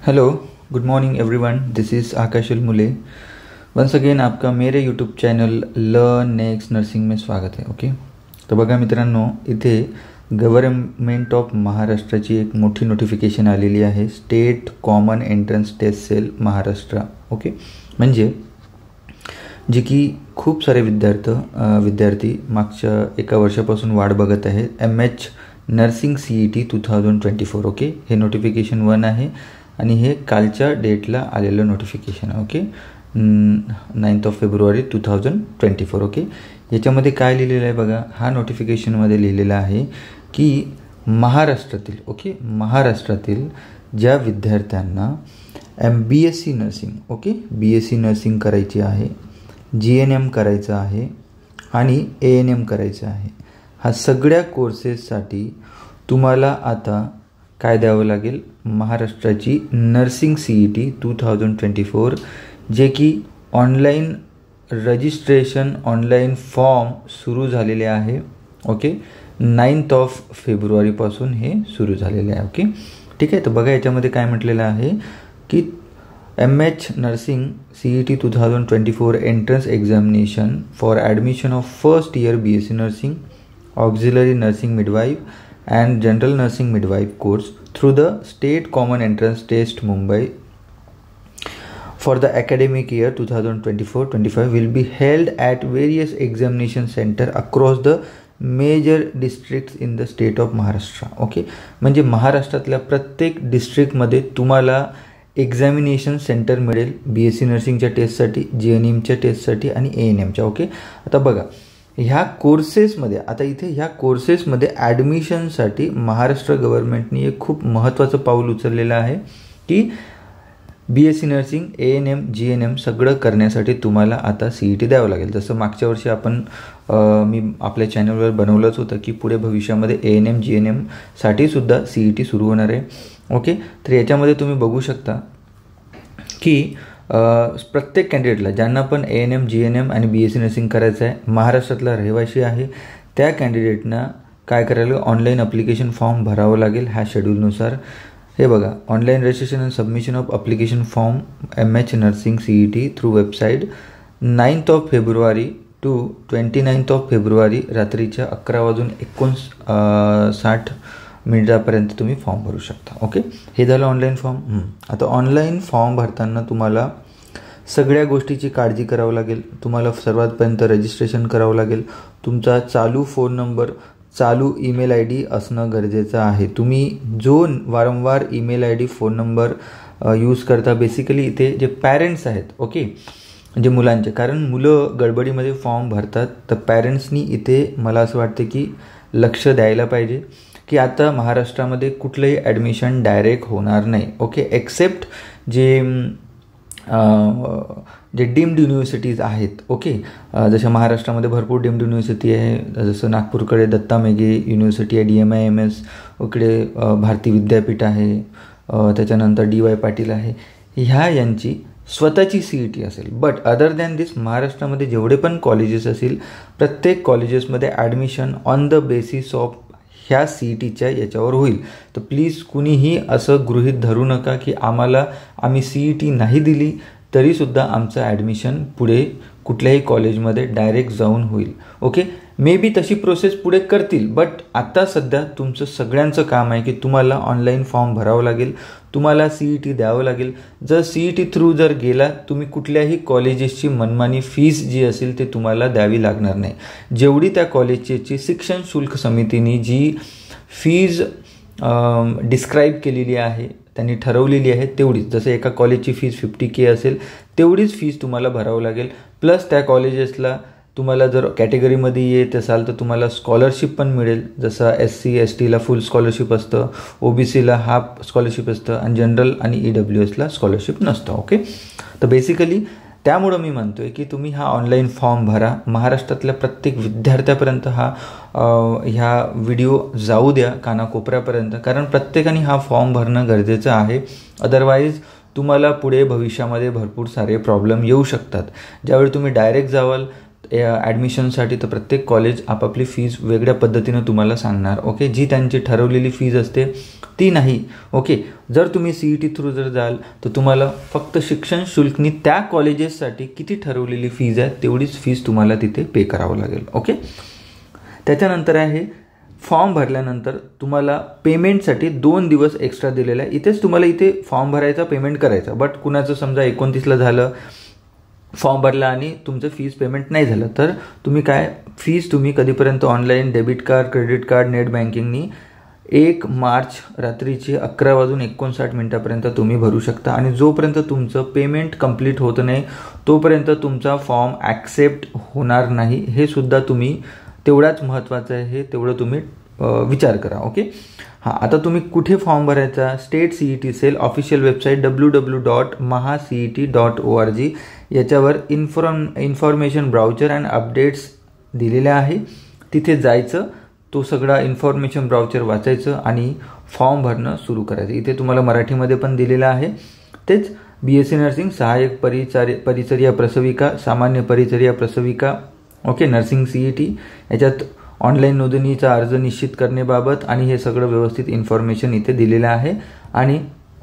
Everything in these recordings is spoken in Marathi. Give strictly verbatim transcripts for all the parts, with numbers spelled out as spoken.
Hello, good morning everyone. This is Akash Mule. Once again आपका मेरे YouTube channel Learn Next Nursing में स्वागत आहे। ओके, तर बघा मित्रांनो, इथे गव्हर्नमेंट ऑफ महाराष्ट्राची एक मोठी नोटिफिकेशन आलेली आहे, State Common Entrance Test Cell Maharashtra. Okay, म्हणजे जी की खूप सारे विद्यार्थी विद्यार्थी मागच्या एका वर्षापासून वाट बघत आहेत, M H nursing C E T two thousand twenty four. Okay, हे नोटिफिकेशन वन आहे आणि हे कालच्या डेटला आलेलं नोटिफिकेशन आहे। Okay, ninth of February two thousand twenty four. Okay, याच्यामध्ये काय लिहिलेलं आहे बघा, हा नोटिफिकेशनमध्ये लिहिलेलं आहे की महाराष्ट्रातील ओके महाराष्ट्रातील ज्या विद्यार्थ्यांना M B S C nursing okay B S C nursing करायची आहे, जी एन एम करायचं आहे आणि ए एन एम करायचं आहे, हा सगळ्या कोर्सेससाठी तुम्हाला आता काय द्यावं लागेल, महाराष्ट्राची nursing C E T two thousand twenty four, जे की ऑनलाईन रजिस्ट्रेशन ऑनलाईन फॉर्म सुरू झालेले आहे। ओके, नाईन्थ ऑफ फेब्रुवारीपासून हे सुरू झालेले आहे। ओके, ठीक आहे। तर बघा याच्यामध्ये काय म्हटलेलं आहे की M H nursing C E T two thousand twenty four entrance examination for admission of first year B S C nursing, auxiliary nursing midwife and general nursing midwife course through the state common entrance test Mumbai for the academic year two thousand twenty-four twenty-five will be held at various examination center across the major districts in the state of Maharashtra. Okay, म्हणजे महाराष्ट्रातल्या प्रत्येक डिस्ट्रिक्टमध्ये तुम्हाला एक्झामिनेशन सेंटर मिळेल बी एस सी नर्सिंगच्या टेस्टसाठी, जी एन एमच्या टेस्टसाठी आणि ए एन एमच्या। ओके, आता बघा ह्या कोर्सेसमध्ये, आता इथे ह्या कोर्सेसमध्ये ॲडमिशनसाठी महाराष्ट्र गव्हर्नमेंटने एक खूप महत्त्वाचं पाऊल उचललेलं आहे की B S C nursing, A N M, G N M सगळं करण्यासाठी तुम्हाला आता सी ई टी द्यावं लागेल। जसं मागच्या वर्षी आपण मी आपल्या चॅनलवर बनवलंच होतं की पुढे भविष्यामध्ये A N M, G N एमसाठी सुद्धा सी ई टी सुरू होणार आहे। ओके, तर याच्यामध्ये तुम्ही बघू शकता की प्रत्येक कॅन्डिडेटला, ज्यांना पण A N M, G N M आणि बी एस सी नर्सिंग करायचं आहे, महाराष्ट्रातला रहिवासी आहे, त्या कॅन्डिडेटना काय करायला, ऑनलाईन अप्लिकेशन फॉर्म भरावं लागेल ह्या शेड्यूलनुसार। हे बघा, online registration and submission of application form M H nursing C E T through website ninth of February to twenty ninth of February रात्रीच्या अकरा वाजून एकोणस साठ मिनिटापर्यंत तुम्ही फॉर्म भरू शकता। ओके, हे झालं ऑनलाईन फॉर्म। आता ऑनलाईन फॉर्म भरताना तुम्हाला सगळ्या गोष्टीची काळजी करावं लागेल। तुम्हाला सर्वात पर्यंत रजिस्ट्रेशन करावं लागेल, तुमचा चालू फोन नंबर, चालू ईमेल आय डी असणं गरजेचं आहे। तुम्ही जो वारंवार email I D, phone number use करता, बेसिकली इथे जे पॅरेंट्स आहेत ओके म्हणजे मुलांचे, कारण मुलं गडबडीमध्ये फॉर्म भरतात, तर पॅरेंट्सनी इथे मला असं वाटतं की लक्ष द्यायला पाहिजे की आता महाराष्ट्रामध्ये कुठलंही ॲडमिशन डायरेक्ट होणार नाही। ओके, एक्सेप्ट जे जे डीम्ड युनिव्हर्सिटीज आहेत। ओके, जसं महाराष्ट्रामध्ये भरपूर डीम्ड युनिव्हर्सिटी आहे, जसं नागपूरकडे दत्ता मेघे युनिव्हर्सिटी आहे, D M I M S, इकडे भारती विद्यापीठ आहे, त्याच्यानंतर डी वाय पाटील आहे, ह्या यांची स्वतःची सी ई टी असेल। बट अदर दॅन दिस महाराष्ट्रामध्ये जेवढे पण कॉलेजेस असतील, प्रत्येक कॉलेजेसमध्ये admission on the basis of ह्या सी ई टीच्या याच्यावर होईल। तर प्लीज कुणीही असं गृहीत धरू नका की आम्हाला आम्ही सी ई टी नाही दिली तरीसुद्धा आमचं ॲडमिशन पुढे कुठल्याही कॉलेजमध्ये डायरेक्ट जाऊन होईल। ओके, मे बी तशी प्रोसेस पुढे करतील, बट आता सध्या तुमचं सगळ्यांचं काम आहे की तुम्हाला ऑनलाईन फॉर्म भरावं लागेल, तुम्हाला सी ई टी द्यावं लागेल। जर सी ई टी थ्रू जर गेला, तुम्ही कुठल्याही कॉलेजेसची मनमानी फीस जी असेल ते तुम्हाला द्यावी लागणार नाही। जेवढी त्या कॉलेजची शिक्षण शुल्क समितीने जी फीज डिस्क्राईब केलेली आहे, त्यांनी ठरवलेली आहे तेवढीच, जसं एका कॉलेजची फीज फिफ्टी के असेल तेवढीच फीज तुम्हाला भरावं लागेल। प्लस त्या कॉलेजेसला तुम्हाला जर कॅटेगरीमध्ये येत असाल तर तुम्हाला स्कॉलरशिप पण मिळेल, जसं एस सी एस टीला फुल स्कॉलरशिप असतं, ओ बी सीला हाफ स्कॉलरशिप असतं आणि जनरल आणि ई डब्ल्यू एसला स्कॉलरशिप नसतं। ओके, तर बेसिकली त्यामुळं मी म्हणतो आहे की तुम्ही हा ऑनलाईन फॉर्म भरा, महाराष्ट्रातल्या प्रत्येक विद्यार्थ्यापर्यंत हा ह्या व्हिडिओ जाऊ द्या कानाकोपऱ्यापर्यंत, कारण प्रत्येकाने हा फॉर्म भरणं गरजेचं आहे। अदरवाईज तुम्हाला पुढे भविष्यामध्ये भरपूर सारे प्रॉब्लेम येऊ शकतात। ज्यावेळी तुम्ही डायरेक्ट जावाल ॲडमिशनसाठी तर प्रत्येक कॉलेज आपापली फीज वेगळ्या पद्धतीनं तुम्हाला सांगणार. ओके, जी त्यांची ठरवलेली फीज असते ती नाही. ओके, जर तुम्ही सी ई टी थ्रू जर जाल तर तुम्हाला फक्त शिक्षण शुल्कनी त्या कॉलेजेससाठी किती ठरवलेली फीज आहे तेवढीच फीज तुम्हाला तिथे पे करावं लागेल. ओके, त्याच्यानंतर आहे फॉर्म भरल्यानंतर तुम्हाला पेमेंटसाठी दोन दिवस एक्स्ट्रा दिलेला आहे. इथेच तुम्हाला इथे फॉर्म भरायचा, पेमेंट करायचा. बट कुणाचं समजा एकोणतीसला झालं फॉर्म भरला आणि तुमचं फीज पेमेंट नाही झालं तर तुम्ही काय फीज तुम्ही कधीपर्यंत online debit card, credit card, net बँकिंगनी एक मार्च रात्रीची अकरा वाजून एकोणसाठ मिनटापर्यंत तुम्ही भरू शकता. आणि जोपर्यंत तुमचं पेमेंट कंप्लीट होत नाही तोपर्यंत तुमचा फॉर्म ॲक्सेप्ट होणार नाही. हे सुद्धा तुम्ही तेवढाच महत्त्वाचं आहे, हे तेवढं तुम्ही विचार करा. ओके, हां, आता तुम्ही कुठे फॉर्म भरायचा? State C E T cell official website W W dot Maha C E T dot O R G याच्यावर inform information brochure and updates दिलेल्या आहे. तिथे जायचं, तो सगळा इन्फॉर्मेशन ब्राउचर वाचायचं आणि फॉर्म भरणं सुरू करायचं. इथे तुम्हाला मराठीमध्ये पण दिलेलं आहे. तेच बी एस सी नर्सिंग, सहाय्यक परिचार परिचर्या प्रसविका, सामान्य परिचर्या प्रसविका, okay, nursing C E T याच्यात ऑनलाईन नोंदणीचा अर्ज निश्चित करण्याबाबत आणि हे सगळं व्यवस्थित इन्फॉर्मेशन इथे दिलेलं आहे. आणि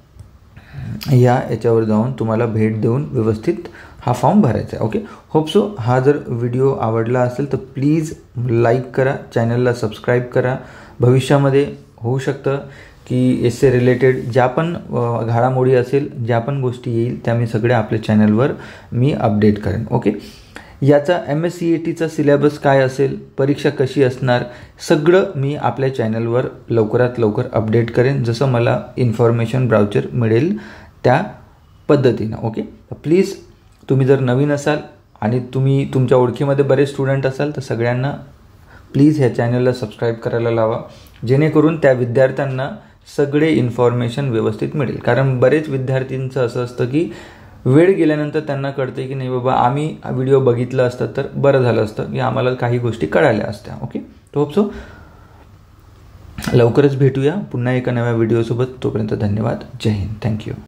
या याच्यावर जाऊन तुम्हाला भेट देऊन व्यवस्थित हा फॉर्म भरायचा आहे. ओके, होप सो हा जर व्हिडिओ आवडला असेल तर प्लीज लाईक करा, चॅनलला सबस्क्राईब करा. भविष्यामध्ये होऊ शकतं की एस ए रिलेटेड ज्या पण घडामोडी असेल, ज्या पण गोष्टी येईल त्या मी सगळ्या आपल्या चॅनलवर मी अपडेट करेन. ओके, याचा एम एस सी ई टीचा सिलेबस काय असेल, परीक्षा कशी असणार, सगळं मी आपल्या चॅनलवर लवकरात लवकर अपडेट करेन जसं मला इन्फॉर्मेशन ब्राउचर मिळेल त्या पद्धतीनं. ओके, प्लीज तुम्ही जर नवीन असाल आणि तुम्ही तुमच्या ओळखीमध्ये बरेच स्टुडंट असाल तर सगळ्यांना प्लीज ह्या चॅनलला सबस्क्राईब करायला लावा, जेणेकरून त्या विद्यार्थ्यांना सगळे इन्फॉर्मेशन व्यवस्थित मिळेल. कारण बरेच विद्यार्थ्यांचं असं असतं की वेळ गेल्यानंतर त्यांना कळते की नाही बाबा आम्ही व्हिडिओ बघितलं असतं तर बरं झालं असतं, की आम्हाला काही गोष्टी कळाल्या असत्या. ओके, तो होप सो लवकरच भेटूया पुन्हा एका नव्या व्हिडिओसोबत. तोपर्यंत धन्यवाद. जय हिंद. थँक्यू.